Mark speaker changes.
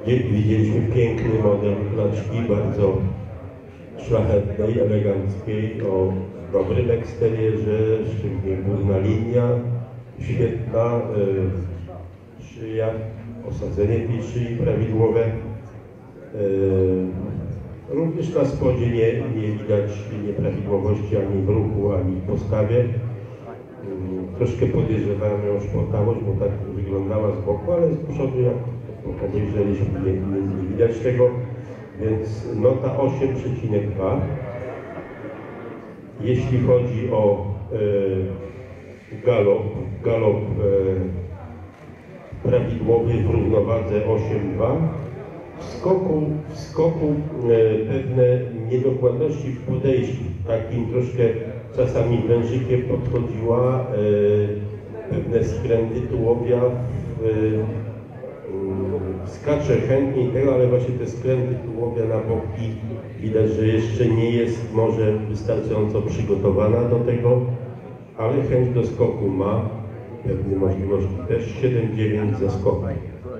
Speaker 1: Widzieliśmy piękny model klaczki, bardzo szlachetnej, eleganckiej, o dobrym eksterierze, szczególnie górna linia, świetna, szyja, osadzenie tej szyi prawidłowe. Również na spodzie nie widać nieprawidłowości ani w ruchu, ani w postawie. Troszkę podejrzewałem ją szpotałość, bo tak wyglądała z boku, ale z przodu, jak obejrzeliśmy, nie widać tego, więc nota 8,2. Jeśli chodzi o galop prawidłowy w równowadze 8,2. W skoku pewne niedokładności w podejściu, takim troszkę czasami wężykiem podchodziła, pewne skręty tułowia, skacze chętniej tego, ale właśnie te skręty tułowia na boki widać, że jeszcze nie jest może wystarczająco przygotowana do tego, ale chęć do skoku ma, pewne możliwości też 7,9 ze skoku.